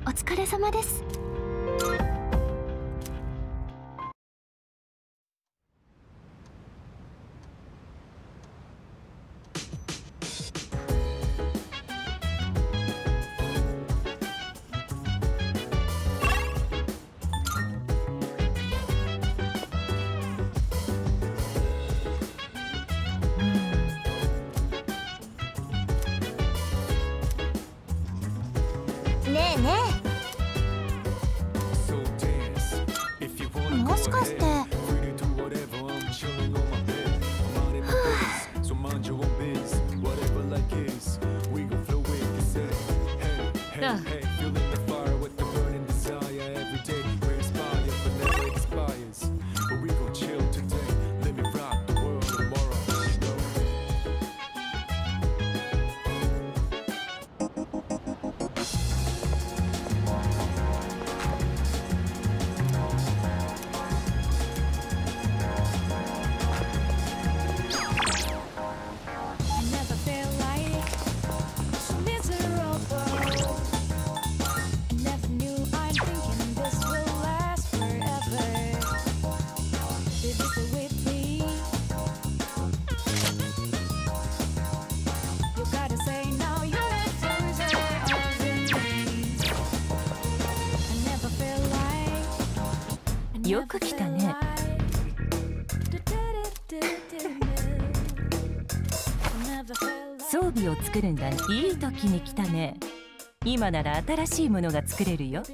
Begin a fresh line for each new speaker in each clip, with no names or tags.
お疲れ様です。ねえねえ、もしかして。よく来たね。装備を作るんだね。いい時に来たね。今なら新しいものが作れるよ。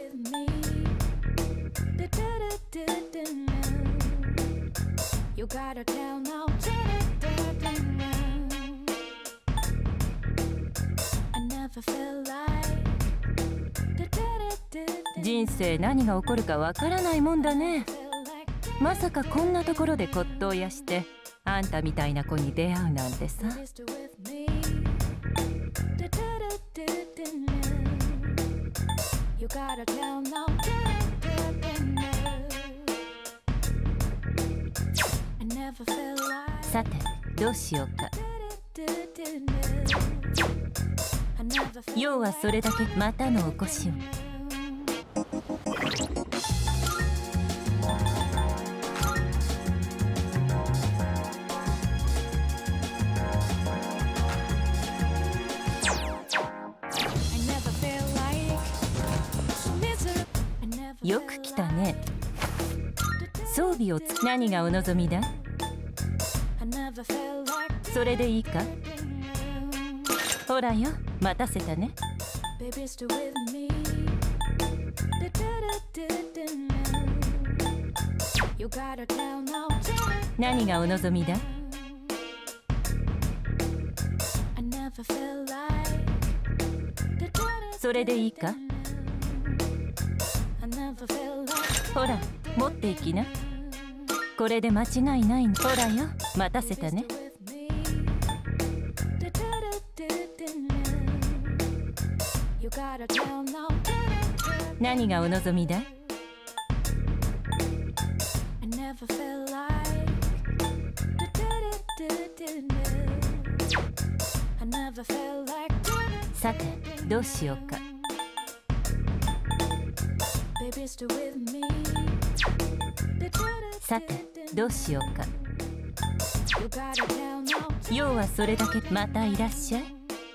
人生何が起こるかわからないもんだね。まさかこんなところで骨董屋してあんたみたいな子に出会うなんてさ。さてどうしようか。要はそれだけ。またのお越しを。よく来たね。装備を何がお望みだ？それでいいか？ほらよ、待たせたね。何がお望みだ？それでいいか？ほら、持っていきな。これで間違いないの。ほらよ、待たせたね。何がお望みだ？さて、どうしようか。さて、どうしようか。要はそれだけ。またいらっしゃい。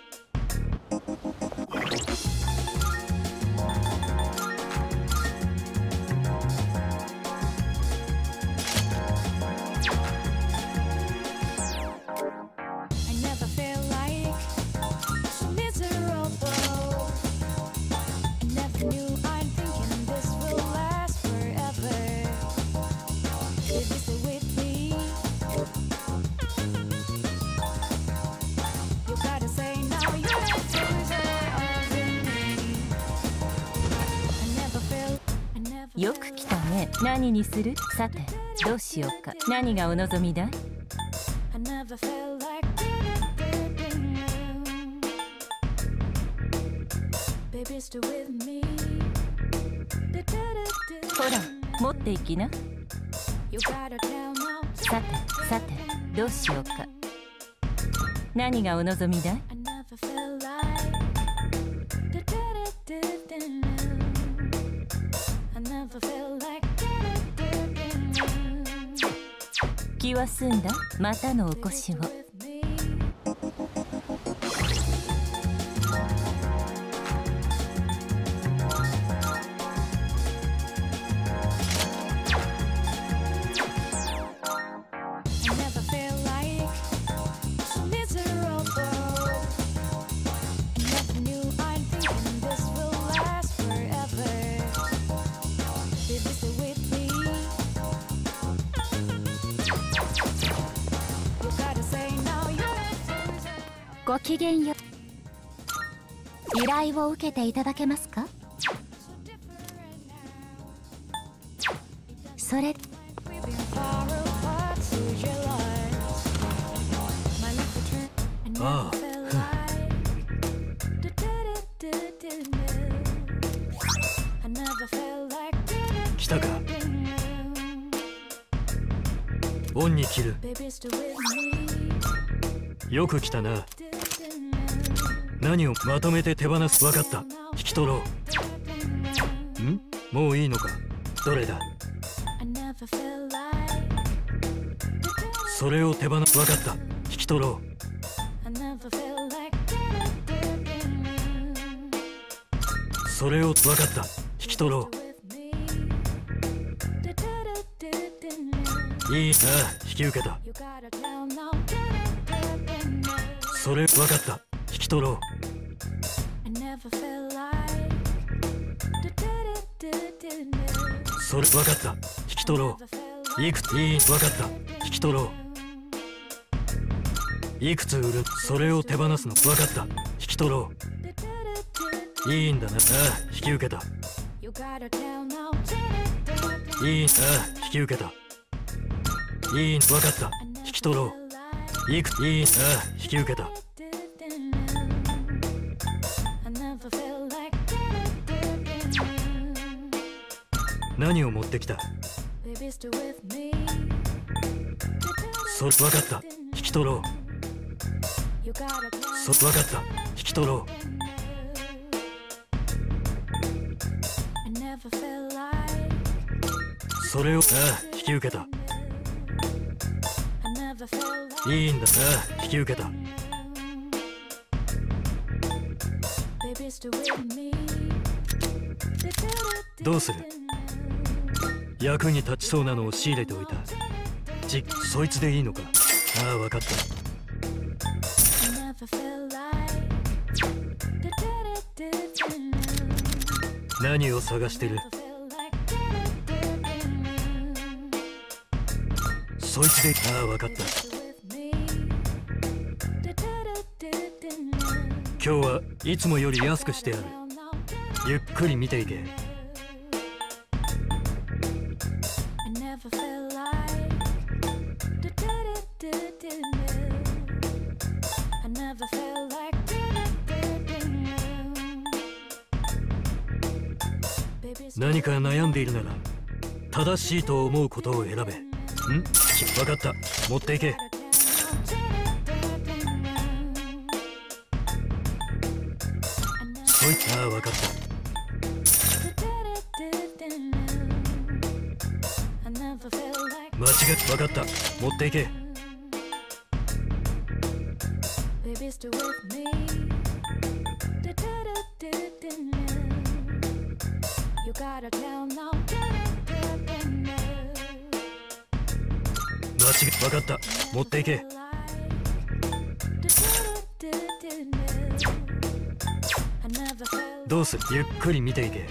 よく来たね。何にする？さて、どうしようか。何がお望みだ？ほら、持っていきな。さて、さて、どうしようか。何がお望みだ？ 気は済んだ？またのお越しを。
ごきげんよう。依頼を受けていただけますか？それ
ああ、来たか。オンに切る。よく来たな。何をまとめて手放す。分かった。引き取ろう。ん？もういいのか。どれだ。それを手放す。分かった。引き取ろう。それを分かった。引き取ろう。いいな。引き受けた。それ分かった。引き取ろう。それ分かった。引き取ろう。いくついい。分かった。引き取ろう。いくつ売る。それを手放すの。分かった。引き取ろう。いいんだな。ああ、引き受けた。いい。ああ、引き受けた。いい。分かった。引き取ろう。いくついい。ああ、引き受けた。何を持ってきた。それ分かった。引き取ろう。分かった。引き取ろう。それをああ、引き受けた。いいんだ。ああ、引き受けた。どうする。役に立ちそうなのを仕入れておいた。そいつでいいのか。ああ、分かった。何を探してる。そいつで。ああ、分かった。今日はいつもより安くしてやる。ゆっくり見ていけ。何か悩んでいるなら正しいと思うことを選べ。ん？分かった。持っていけ。そいつ。ああ、分かった。間違って。分かった。持っていけ。分かった。持っていけ。どうする。ゆっくり見ていけ。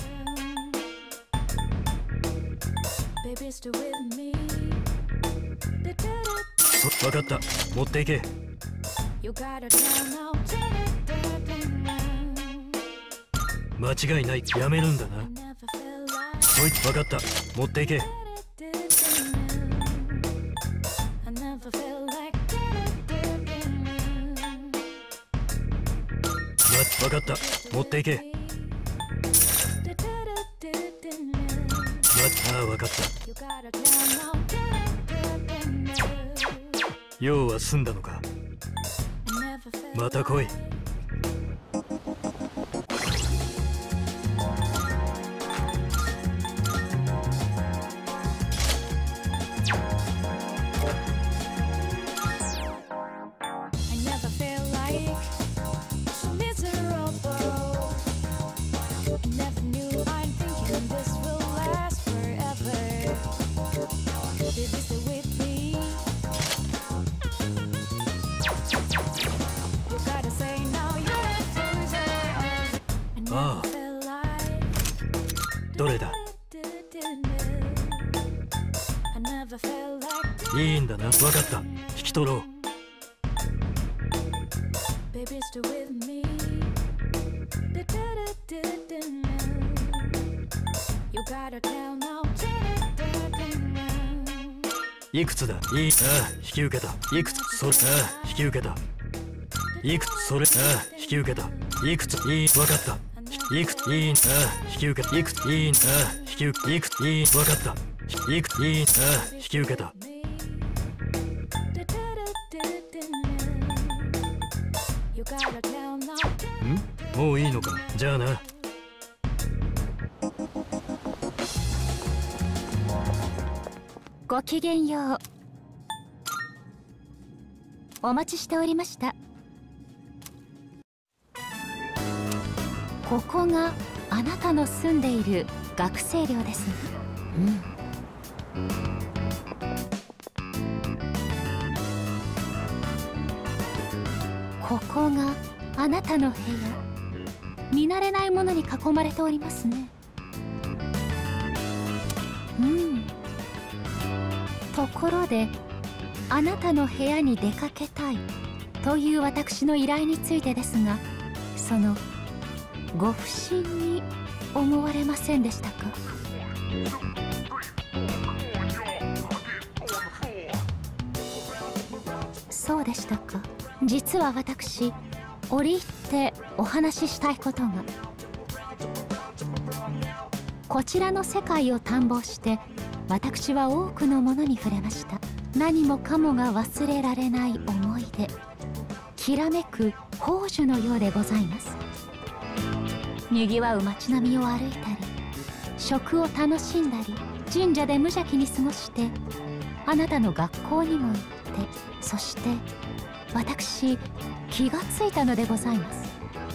分かった。持っていけ。間違いない。やめるんだな。そいつ。分かった。持っていけ。分かった。持っていけ。ああ、分かった。用は済んだのか。また来い。 ああ、どれだ。いいんだな、分かった。引き取ろう。いくつだ。いい。ああ、引き受けた。いくつ。それ。ああ、引き受けた。いくつ。それ。ああ、引き受けた。いくつ。いい。分かった。いくつ。いい。ああ、引き受けた。いくつ。いい。ああ、引き受けた。いくつ。いい。分かった。いくつ。いい。ああ、引き受けた。ん？もういいのか。じゃあな。
ごきげんよう。お待ちしておりました。ここがあなたの住んでいる学生寮ですね。ここがあなたの部屋。見慣れないものに囲まれておりますね。ところで、あなたの部屋に出かけたいという私の依頼についてですが、そのご不審に思われませんでしたか？そうでしたか。実は私、折り入ってお話ししたいことが。こちらの世界を探訪して私は多くのものに触れました。何もかもが忘れられない思い出、きらめく宝珠のようでございます。にぎわう街並みを歩いたり、食を楽しんだり、神社で無邪気に過ごして、あなたの学校にも行って、そして私、気がついたのでございます。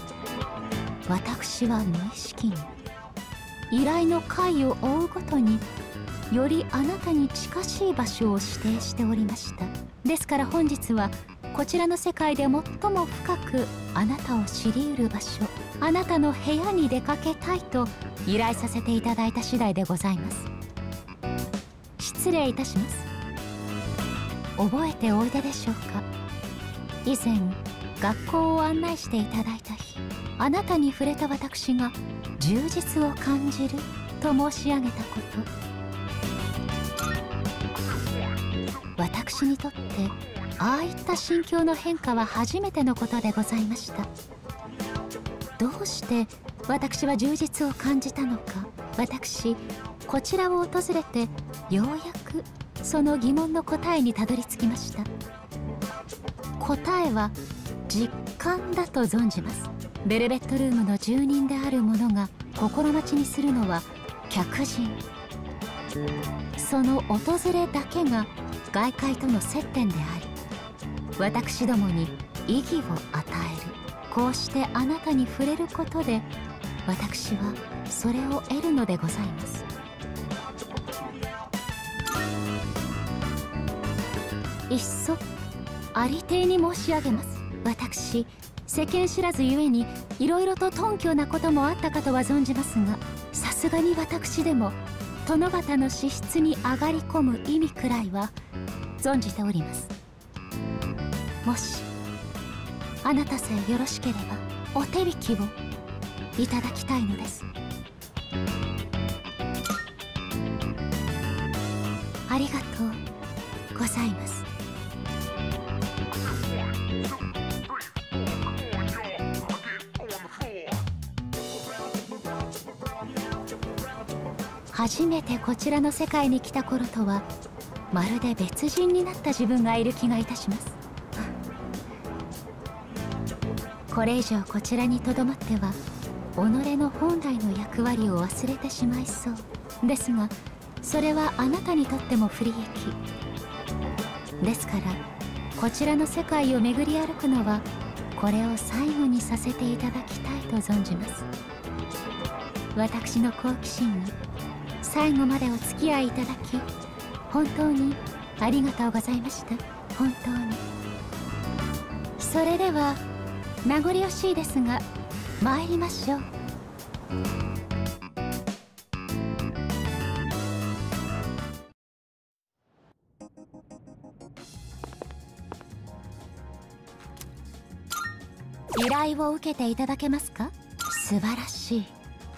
私は無意識に依頼の回を追うごとによりあなたに近しい場所を指定しておりました。ですから本日はこちらの世界で最も深くあなたを知り得る場所、あなたの部屋に出かけたいと依頼させていただいた次第でございます。失礼いたします。覚えておいででしょうか。以前学校を案内していただいた日、あなたに触れた私が充実を感じると申し上げたこと。私にとってああいった心境の変化は初めてのことでございました。どうして私は充実を感じたのか、私こちらを訪れてようやくその疑問の答えにたどり着きました。答えは実感だと存じます。ベルベットルームの住人である者が心待ちにするのは客人。その訪れだけが外界との接点であり、私どもに意義を与える。こうしてあなたに触れることで私はそれを得るのでございます。いっそありていに申し上げます。私世間知らずゆえにいろいろと頓挙なこともあったかとは存じますが、さすがに私でも殿方の資質に上がり込む意味くらいは存じております。もしあなたさえよろしければお手引きをいただきたいのです。ありがとうございます。初めてこちらの世界に来た頃とはまるで別人になった自分がいる気がいたします。これ以上こちらにとどまっては己の本来の役割を忘れてしまいそうですが、それはあなたにとっても不利益ですから、こちらの世界を巡り歩くのはこれを最後にさせていただきたいと存じます。私の好奇心に最後までお付き合いいただき本当にありがとうございました。本当に。それでは名残惜しいですが参りましょう。 依頼を受けていただけますか？素晴らしい。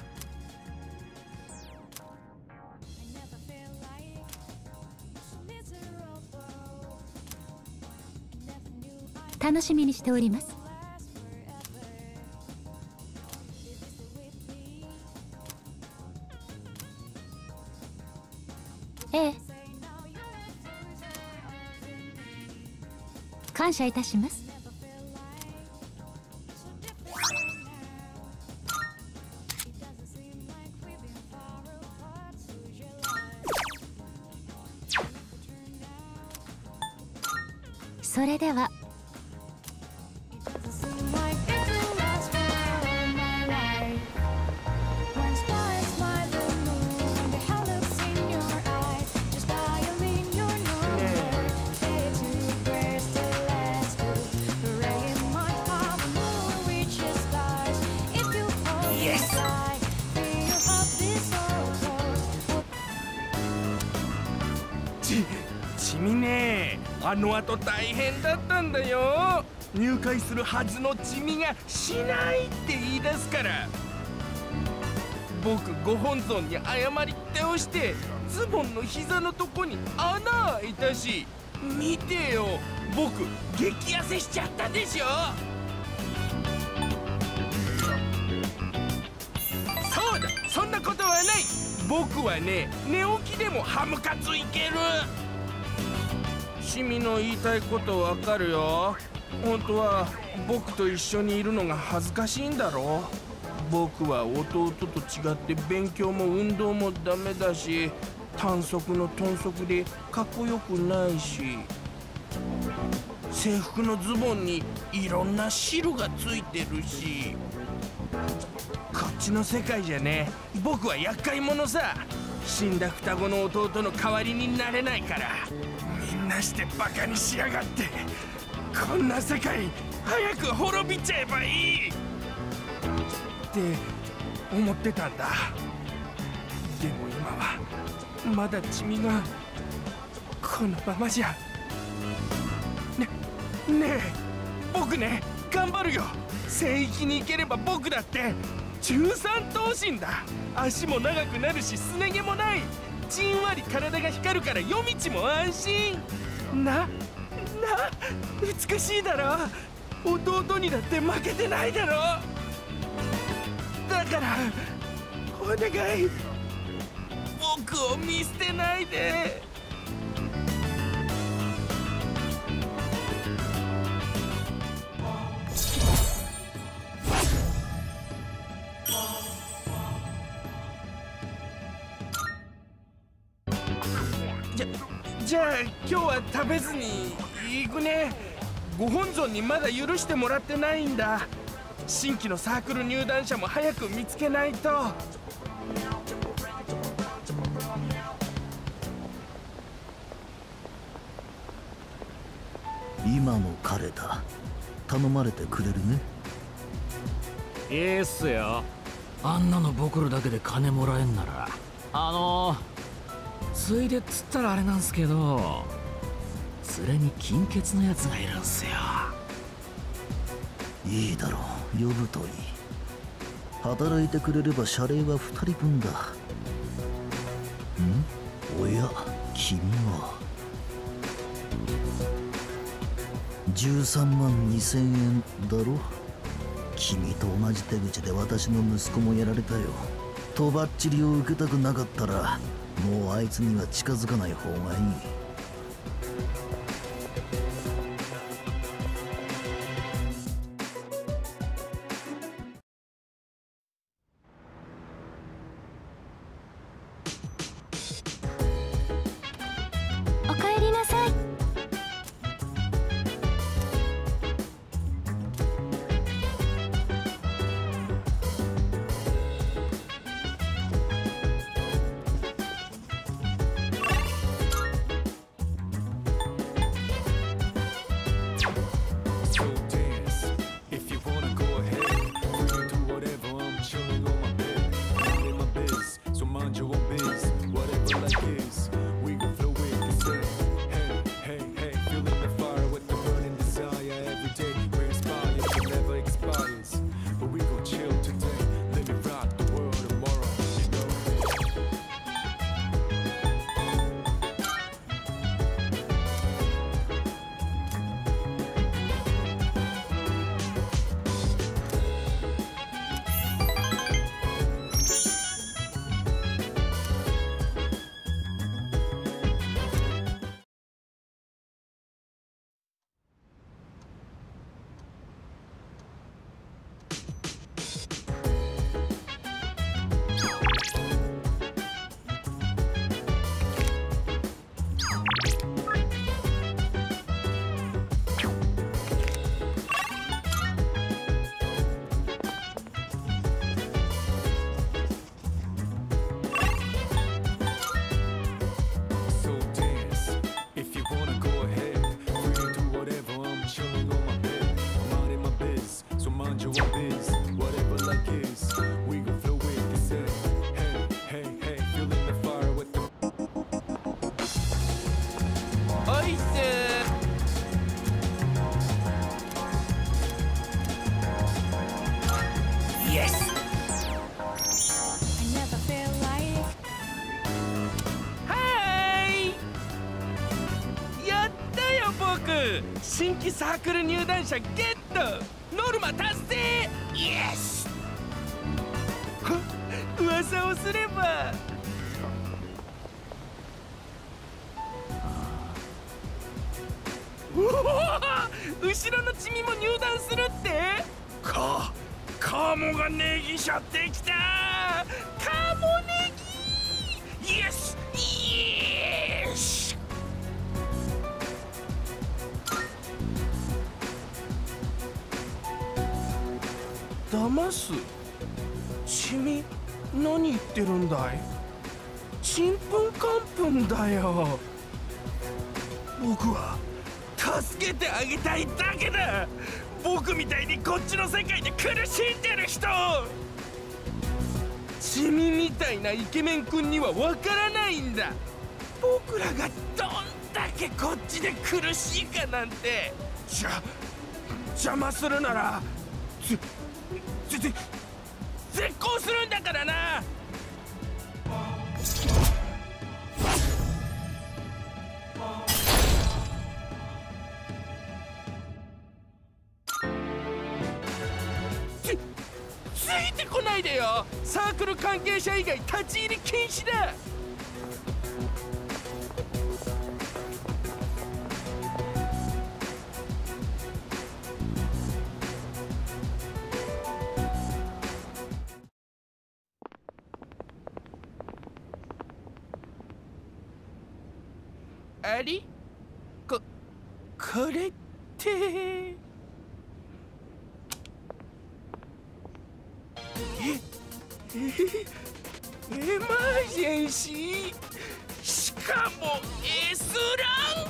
楽しみにしております。ええ、感謝いたします。それでは。
チミね、あの後大変だったんだよ。入会するはずのチミがしないって言い出すから、僕ご本尊に謝り手をしてズボンの膝のとこに穴開いたし、見てよ、僕激痩せしちゃったでしょ。そうだ、そんなことはない。僕はね、寝起きでもハムカツいける。シミの言いたいことわかるよ。本当は僕と一緒にいるのが恥ずかしいんだろ。僕は弟と違って勉強も運動もダメだし、短足の豚足でかっこよくないし、制服のズボンにいろんな汁がついてるし、こっちの世界じゃね、僕は厄介者さ。死んだ双子の弟の代わりになれないから。みんなしてバカにしやがって。こんな世界早く滅びちゃえばいいって思ってたんだ。でも今はまだ君がこのままじゃ。ねえ、僕ね、頑張るよ。聖域に行ければ僕だって13頭身だ。足も長くなるし、すね毛もない。じんわり体が光るから夜道も安心。美しいだろ。弟にだって負けてないだろ。だからお願い、僕を見捨てないで。じゃあ今日は食べずに行くね。ご本尊にまだ許してもらってないんだ。新規のサークル入団者も早く見つけないと。
今の彼だ。頼まれてくれるね。
いいっすよ。あんなのボクるだけで金もらえんなら。ついでっつったらあれなんすけど、連れに金欠のやつがいるんすよ。
いいだろう、呼ぶといい。働いてくれれば謝礼は2人分だ。おや、君は13万2000円だろ。君と同じ手口で私の息子もやられたよ。とばっちりを受けたくなかったら、もうあいつには近づかない方がいい。
おかえりなさい。
新規サークル入団者ゲット、ノルマ達成、イエス。噂をすれば後ろのチミも入団するって。カモがネギしゃってきた。カモネギ、イエスイエス。騙す？チミ、何言ってるんだい？ちんぷんかんぷんだよ。僕は助けてあげたいだけだ。僕みたいにこっちの世界で苦しんでる人、チミみたいなイケメン君にはわからないんだ。僕らがどんだけこっちで苦しいかなんて。邪魔するなら絶交するんだからな。ついてこないでよ。サークル関係者以外立ち入り禁止だ。あれ？これってエマージェンシー、しかも S ラ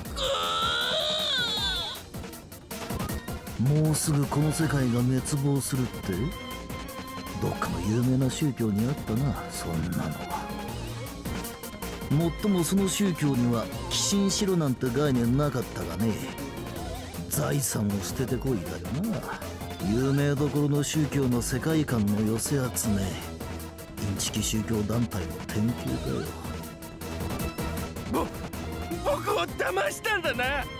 ンク。
もうすぐこの世界が滅亡するって？どっかの有名な宗教にあったな、そんなのは。もっともその宗教には寄進しろなんて概念なかったがね。財産を捨ててこいだよな。有名どころの宗教の世界観の寄せ集め、インチキ宗教団体の典型だよ。
僕を騙したんだな。
あ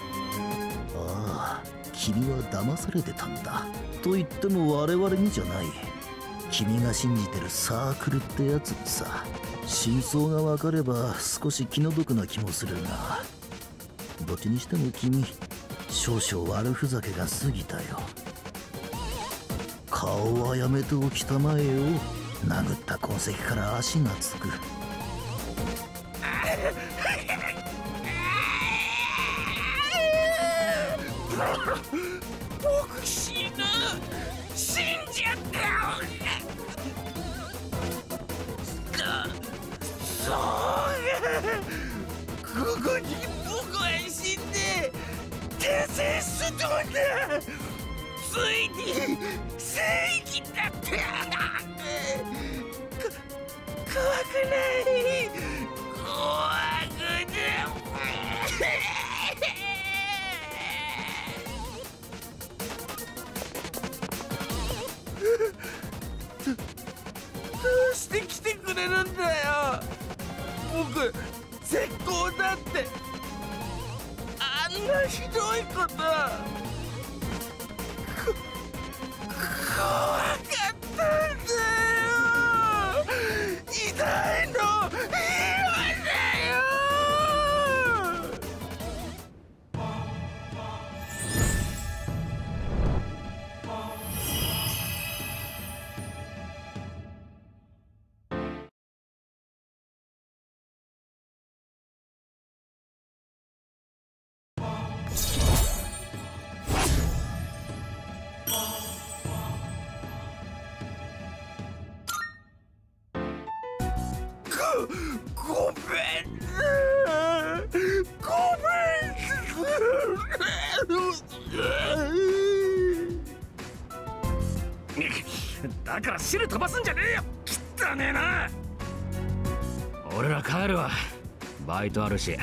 あ、君は騙されてたんだ。と言っても我々にじゃない。君が信じてるサークルってやつにさ。真相が分かれば少し気の毒な気もするが、どっちにしても君、少々悪ふざけが過ぎたよ。顔はやめておきたまえよ。殴った痕跡から足がつく。
僕死ぬ。死んじゃったよ。そうここに僕は死んで転生するんだ。ついに正義だって怖くない。怖くないどうして来てくれるんだよ。僕絶好だって。あんなひどいこと怖かったんだよ。痛いの今だよ。ごめんな。ごめん。
だから汁飛ばすんじゃねえよ。汚ねえな。俺ら帰るわ。バイトあるし。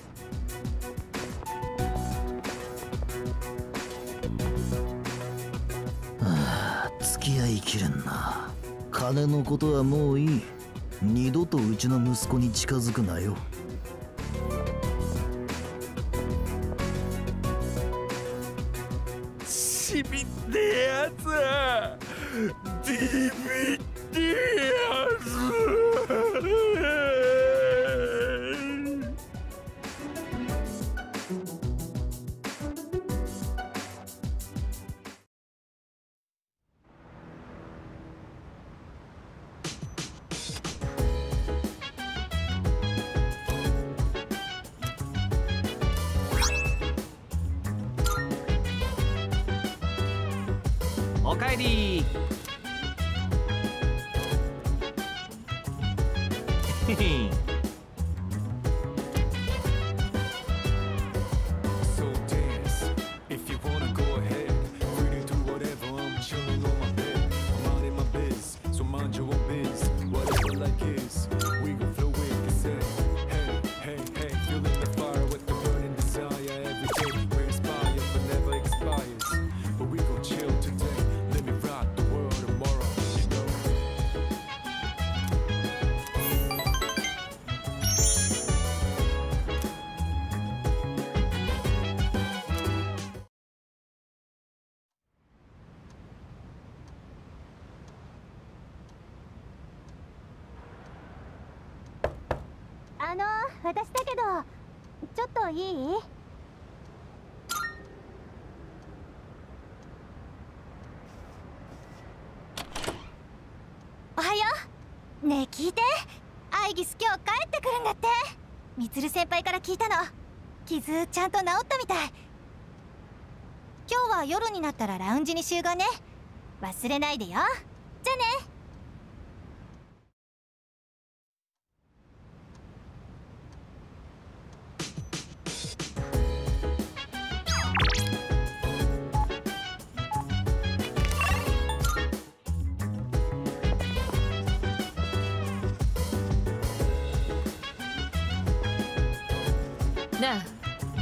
付き合いきれんな。金のことはもういい。二度とうちの息子に近づくなよ。
しびってやつはビビってやつ。
おかえり。
私だけどちょっといい？おはよう。ねえ聞いて、アイギス今日帰ってくるんだって。みつる先輩から聞いたの。傷ちゃんと治ったみたい。今日は夜になったらラウンジに集合ね。忘れないでよ。じゃあね。
なあ、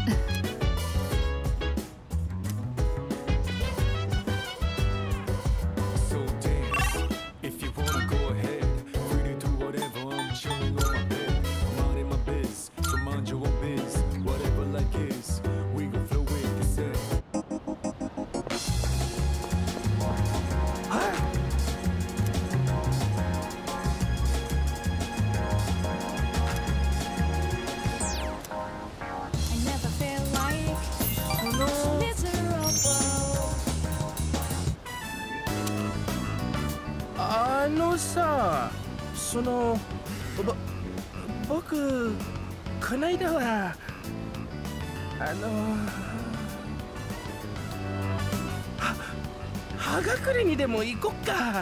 さ、僕こないだは葉隠れにでも行こっか。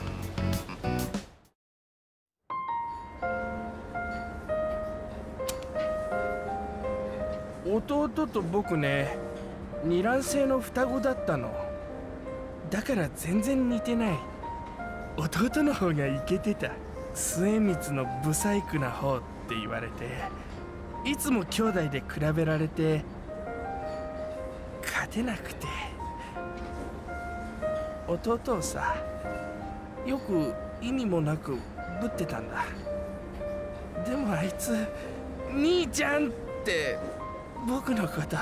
弟と僕ね、二卵性の双子だったの。だから全然似てない。弟の方がイケてた。末光のブサイクな方って言われて、いつも兄弟で比べられて勝てなくて。弟をさ、よく意味もなくぶってたんだ。でもあいつ兄ちゃんって僕のこと。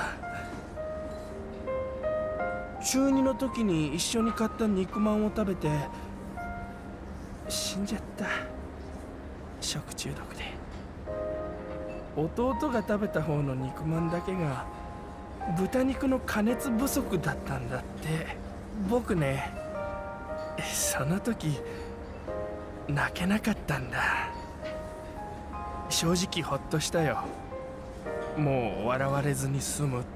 中2の時に一緒に買った肉まんを食べて死んじゃった。食中毒で。弟が食べた方の肉まんだけが豚肉の加熱不足だったんだって。僕ね、その時泣けなかったんだ。正直ほっとしたよ。もう笑われずに済むって。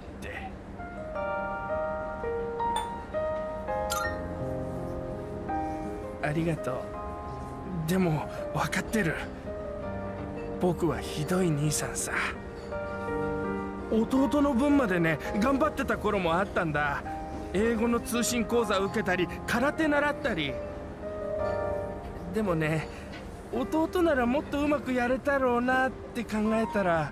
ありがとう。でも分かってる。僕はひどい兄さんさ。弟の分までね、頑張ってた頃もあったんだ。 英語の通信講座を受けたり空手習ったり。でもね、弟ならもっとうまくやれたろうなって考えたら、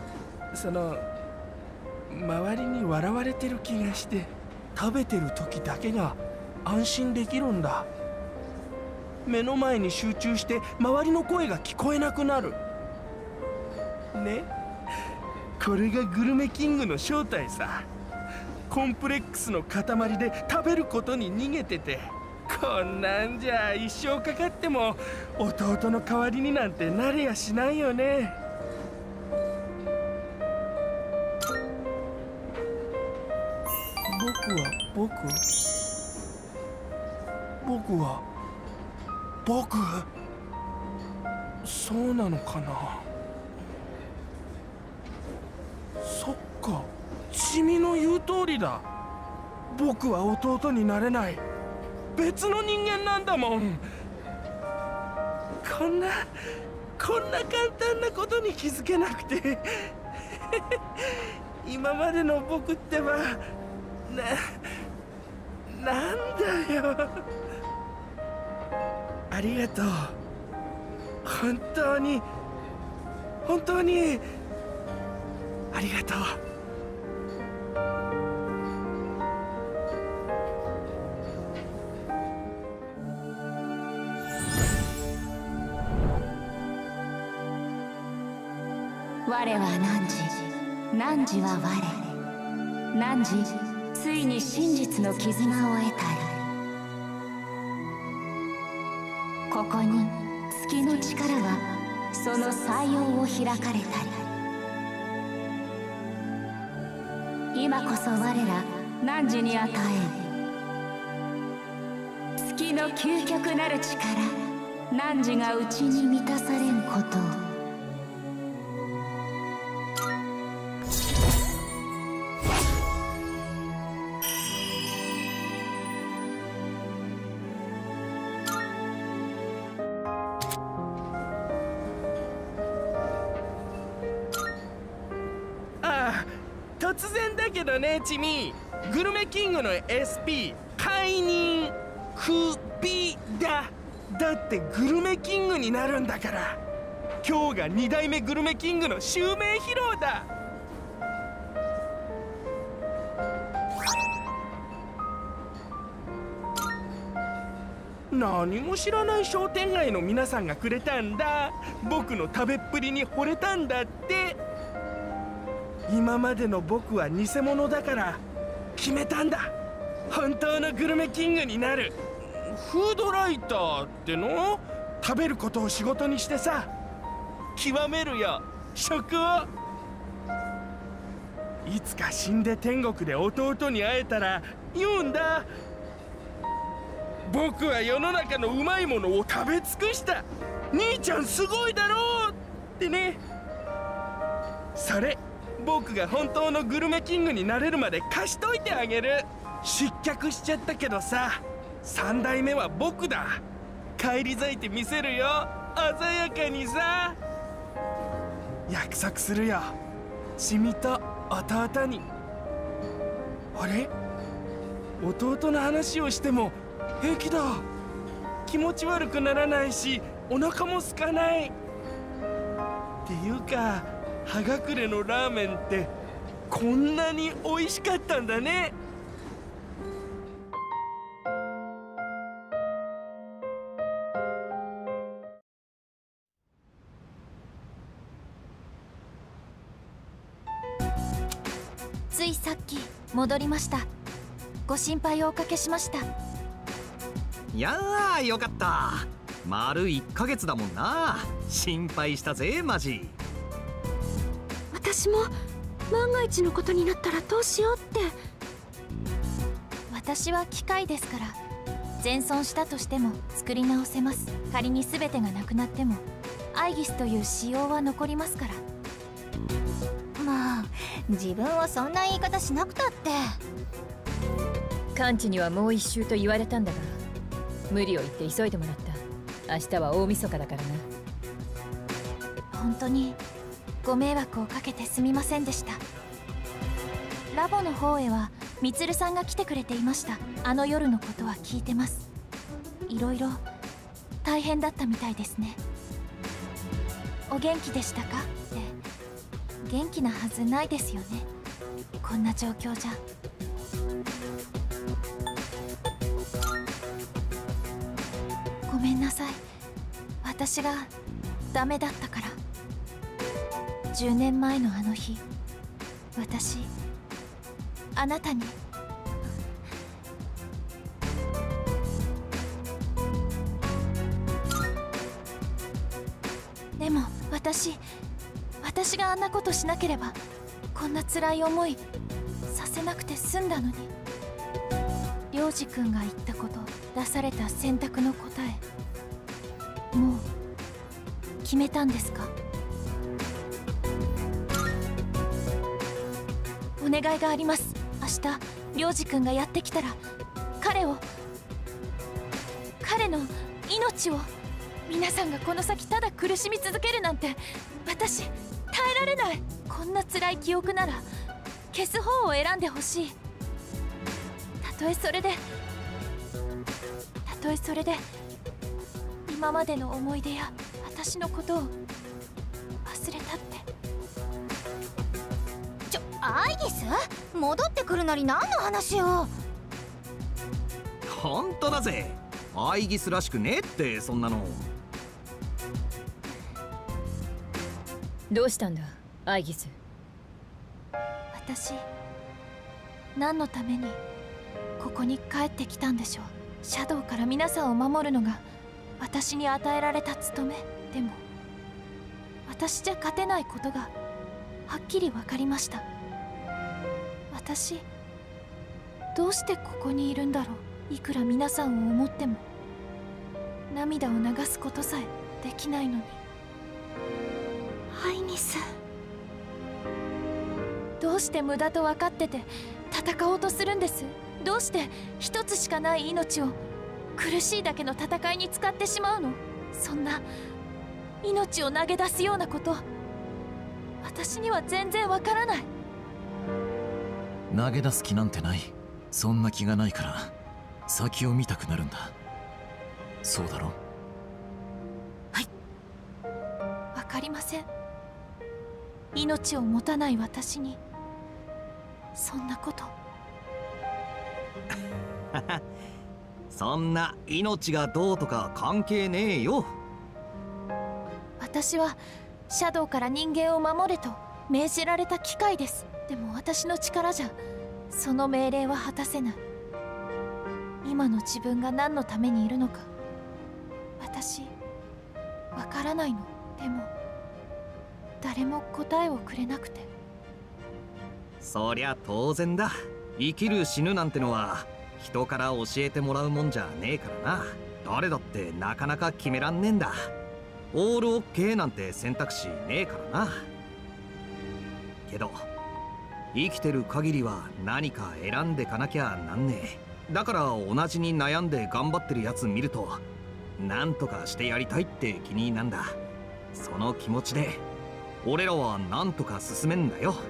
周りに笑われてる気がして、食べてる時だけが安心できるんだ。目の前に集中して周りの声が聞こえなくなるね。これがグルメキングの正体さ。コンプレックスの塊で食べることに逃げてて、こんなんじゃ一生かかっても弟の代わりになんてなれやしないよね。僕は僕そうなのかな。そっか、チミの言う通りだ。僕は弟になれない。別の人間なんだもん。こんな簡単なことに気づけなくて今までの僕ってばなんだよ。ありがとう。本当にありがとう。
我は汝は我。汝ついに真実の絆を得たり、ここに月の力はその採用を開かれたり、今こそ我ら汝に与えん月の究極なる力、汝が内に満たされんことを。
突然だけどね、チミ、グルメキングの SP 解任クビだ。だってグルメキングになるんだから。今日が2代目グルメキングの襲名披露だ。何も知らない商店街の皆さんがくれたんだ。僕の食べっぷりに惚れたんだって。今までの僕は偽物だから決めたんだ。本当のグルメキングになる。フードライターっての？食べることを仕事にしてさ、極めるよ、食を。いつか死んで天国で弟に会えたら言うんだ。僕は世の中のうまいものを食べ尽くした。兄ちゃんすごいだろうってね。それ僕が本当のグルメキングになれるまで貸しといてあげる。失脚しちゃったけどさ、3代目は僕だ。返り咲いてみせるよ、鮮やかにさ。約束するよ、チミと弟に。あれ、弟の話をしても平気だ。気持ち悪くならないし、お腹も空かない。っていうか、葉隠れのラーメンってこんなに美味しかったんだね。
ついさっき戻りました。ご心配をおかけしました。
いやー、よかった。丸1ヶ月だもんな。心配したぜマジ。
私も万が一のことになったらどうしようって。私は機械ですから、全損したとしても作り直せます。仮に全てがなくなってもアイギスという仕様は残りますから。
まあ自分はそんな言い方しなくたって。
完治にはもう一周と言われたんだが、無理を言って急いでもらった。明日は大晦日だからな。
本当にご迷惑をかけてすみませんでした。ラボの方へはみつるさんが来てくれていました。あの夜のことは聞いてます。いろいろ大変だったみたいですね。お元気でしたかって、元気なはずないですよね、こんな状況じゃ。ごめんなさい、私がダメだったから。10年前のあの日、私あなたにでも私があんなことしなければこんな辛い思いさせなくて済んだのに。良二君が言ったこと、出された選択の答え、もう決めたんですか？お願いがあります。明日良二君がやってきたら彼の命を、皆さんがこの先ただ苦しみ続けるなんて私耐えられない。こんな辛い記憶なら消す方を選んでほしい。たとえそれで今までの思い出や私のことを忘れたって。
アイギス、戻ってくるなり何の話よ。
本当だぜ、アイギスらしくねえって。そんなの
どうしたんだアイギス。
私何のためにここに帰ってきたんでしょう。シャドウから皆さんを守るのが私に与えられた務め。でも私じゃ勝てないことがはっきり分かりました。私どうしてここにいるんだろう。いくら皆さんを思っても涙を流すことさえできないのに。
アイニス、
どうして無駄と分かってて戦おうとするんです。どうして一つしかない命を苦しいだけの戦いに使ってしまうの。そんな命を投げ出すようなこと、私には全然わからない。
投げ出す気なんてない。そんな気がないから先を見たくなるんだ。そうだろ。
はい、わかりません。命を持たない私にそんなこと。
そんな命がどうとか関係ねえよ。
私はシャドウから人間を守れと命じられた機械です。でも私の力じゃその命令は果たせない。今の自分が何のためにいるのか私わからないの。でも誰も答えをくれなくて。
そりゃ当然だ。生きる死ぬなんてのは人から教えてもらうもんじゃねえからな。誰だってなかなか決めらんねえんだ。オールオッケーなんて選択肢ねえからな。けど生きてる限りは何か選んでかなきゃなんねえ。だから同じに悩んで頑張ってるやつ見るとなんとかしてやりたいって気になんだ。その気持ちで俺らはなんとか進めんだよ。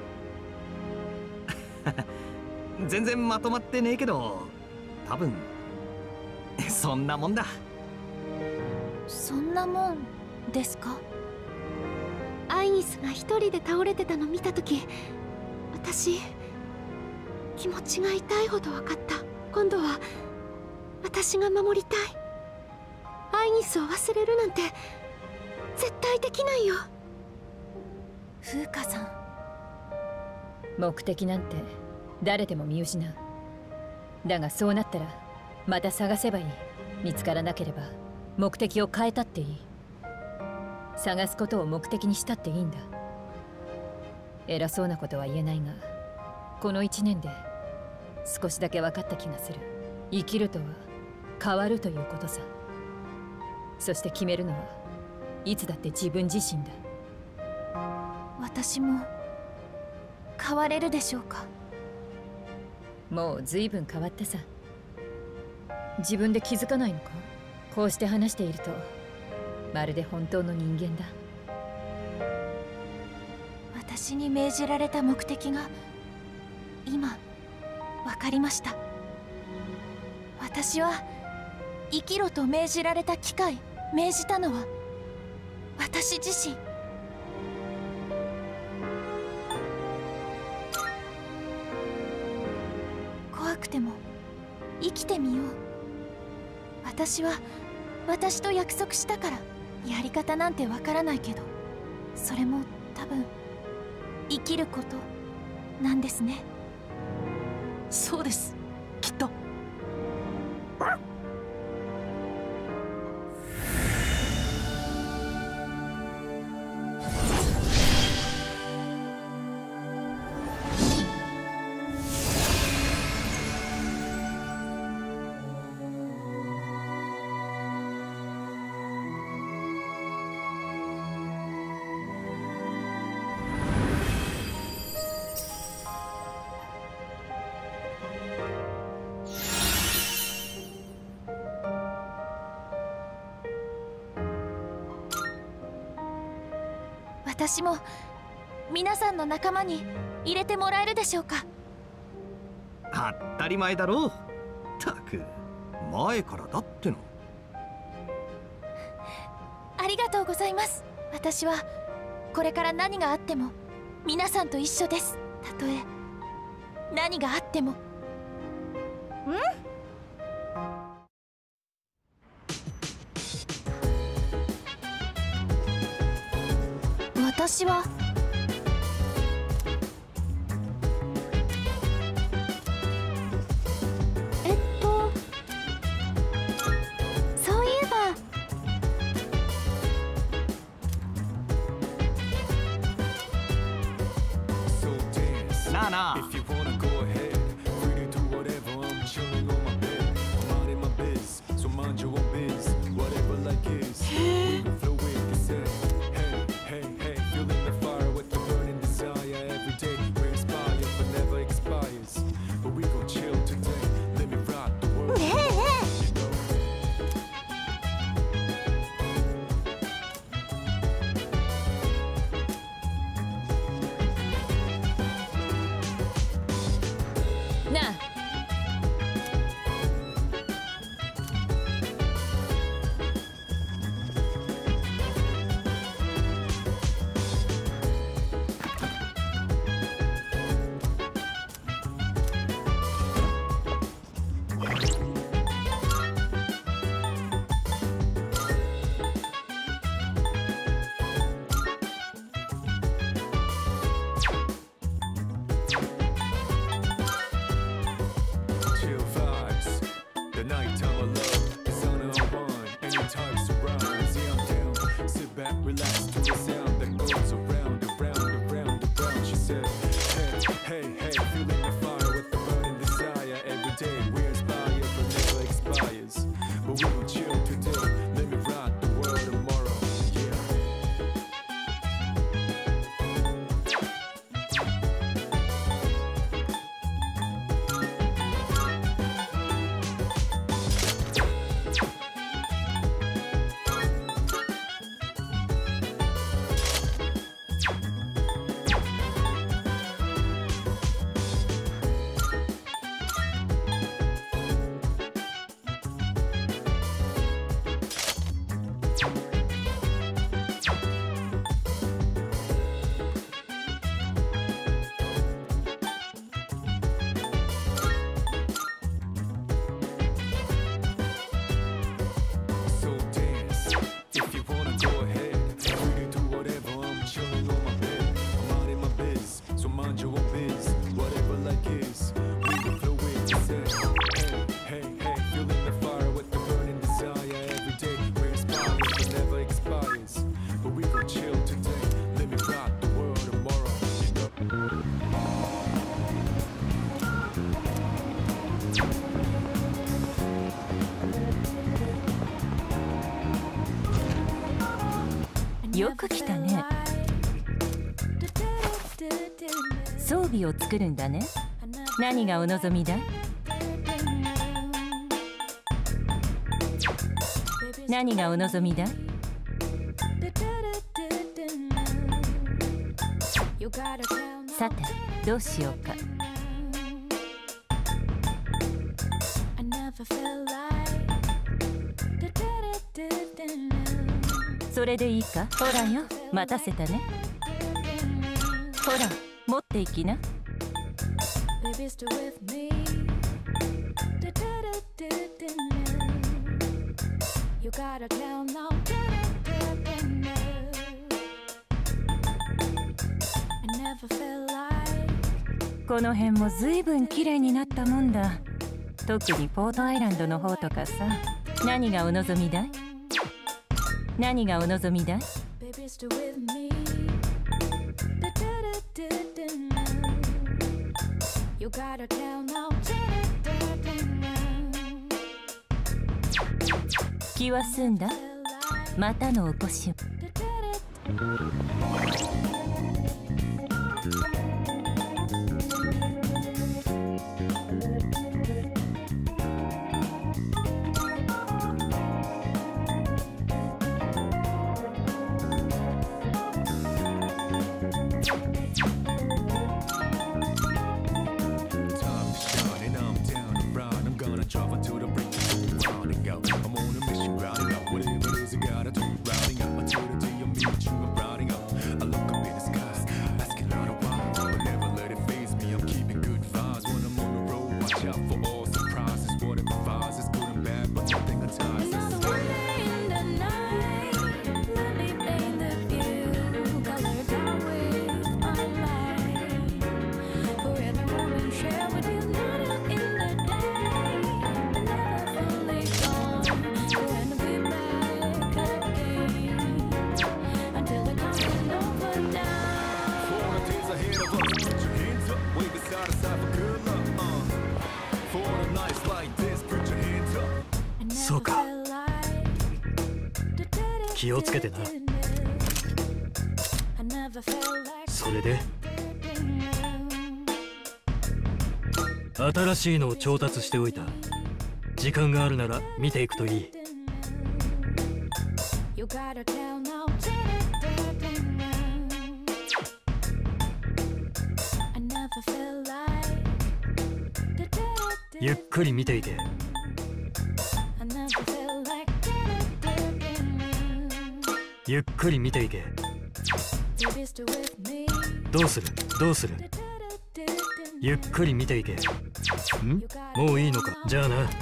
全然まとまってねえけど多分そんなもんだ。
そんなもんですか？
アイニスが一人で倒れてたの見た時、私気持ちが痛いほど分かった。今度は私が守りたい。アイニスを忘れるなんて絶対できないよ。
風花さん、
目的なんて誰でも見失う。だがそうなったらまた探せばいい。見つからなければ目的を変えたっていい。探すことを目的にしたっていいんだ。偉そうなことは言えないが、この1年で少しだけ分かった気がする。生きるとは変わるということさ。そして決めるのはいつだって自分自身だ。
私も変われるでしょうか？
もう随分変わったさ。自分で気づかないのか？こうして話しているとまるで本当の人間だ。
私に命じられた目的が今わかりました。私は生きろと命じられた機会、命じたのは私自身。怖くても生きてみよう。私は私と約束したから。やり方なんてわからないけど、それも多分生きることなんですね。
そうです、きっと。
私も皆さんの仲間に入れてもらえるでしょうか。
当たり前だろう。たく前からだっての。
ありがとうございます。私はこれから何があっても皆さんと一緒です。たとえ何があっても。私は
そういえば
なあなあ、
よく来たね。装備を作るんだね。何がお望みだ？何がお望みだ？さてどうしようか。 それでいいか。ほらよ、待たせたね。ほら、持っていきな。この辺もずいぶん綺麗になったもんだ。特にポートアイランドの方とかさ。何がお望みだい？何がお望みだい？気は済んだ？またのお越しを。
そうか。気をつけてな。それで新しいのを調達しておいた。時間があるなら見ていくといい。ゆっくり見ていけ。ゆっくり見ていけ。どうする？どうする？ゆっくり見ていけ。もういいのか。じゃあな。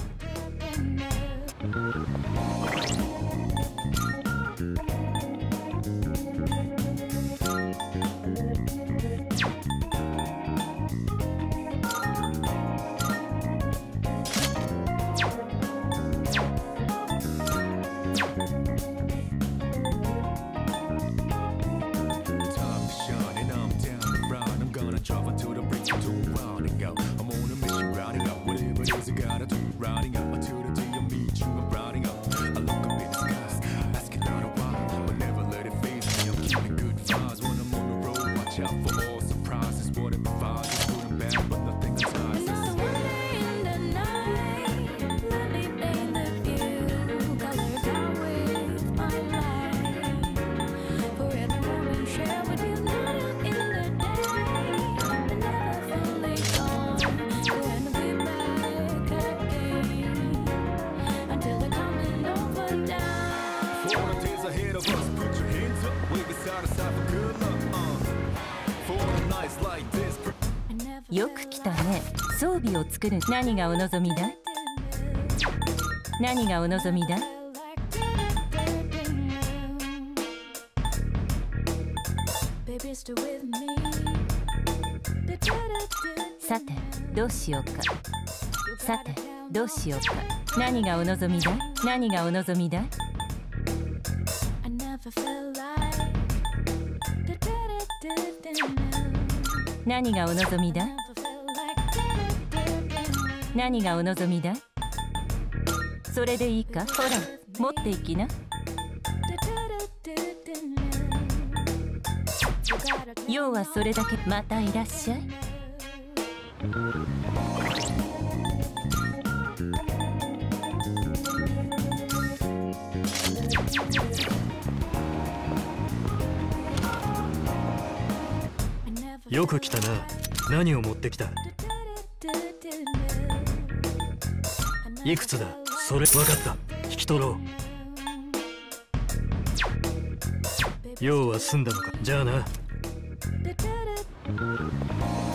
よく来たね。装備を作る。何がお望みだ？何がお望みだ？さてどうしようか。さてどうしようか。何がお望みだ？何がお望みだ？何がお望みだ？何がお望みだ？それでいいか。ほら、持っていきな。要はそれだけ。またいらっしゃい。よく来たな。何を持ってきた？いくつだ？それ分かった。引き取ろう。 用は済んだのか。じゃあな。